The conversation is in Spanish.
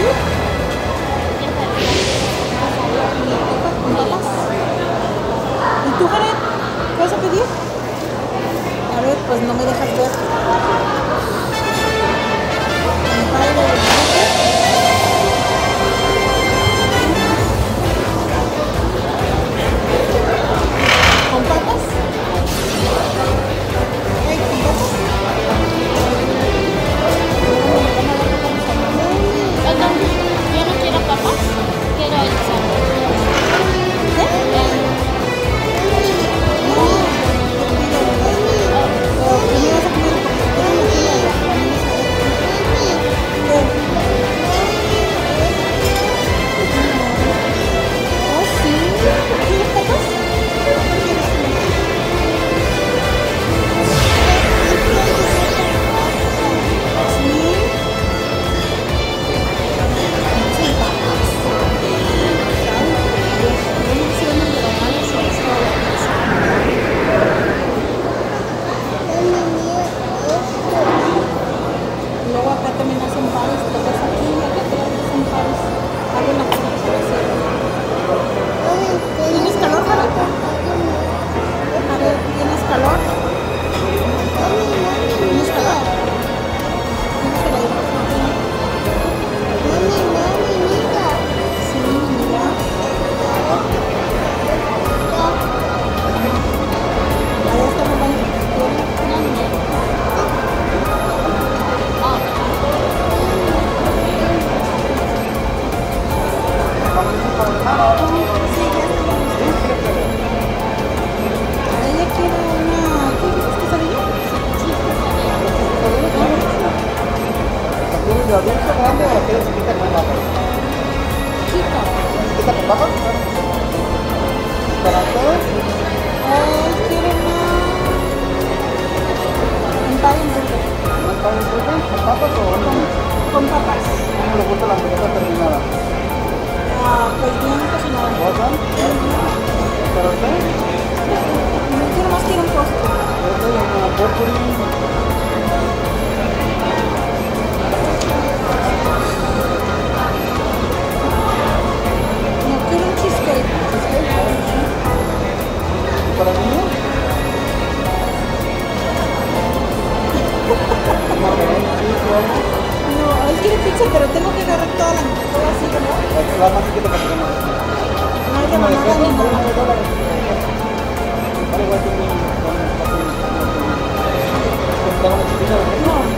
¿Y tú, Jared? ¿Qué vas a pedir? A ver, pues no me dejas ver. ¿Con papas? ¿Con papas? Yo no quiero papas, quiero el sabor. Luego acá también hacen pares, lo ves aquí, acá atrás hacen pares. Hago una cosa que se hace. ¿Tienes calor, Jared? A ver, ¿tienes calor? ¿Tienes calor? ¿Tienes calor? Sí, mira. Ahí está el baño. Ella quiere una... ¿Qué dices? ¿Quesadilla? ¿Quieres de adulto grande o quieres chiquita con papas? Chica. ¿Chiquita con papas? ¿Para todos? Quiere una... Un pan en burger. ¿Un pan en burger? ¿Con papas o no? Con papas. ¿Cómo le gusta la hamburguesa terminada? Pues bien cocinada. ¿Rosa? ¿Para usted? No quiero más, quiero un postre. Yo soy una porpuri. No quiero un cheesecake. ¿Para niños? No, él quiere pizza, pero tengo que agarrar toda así, ¿verdad? La más chiquita que tenemos. No hay rebanada ni nada. Vale, igual que mi... No,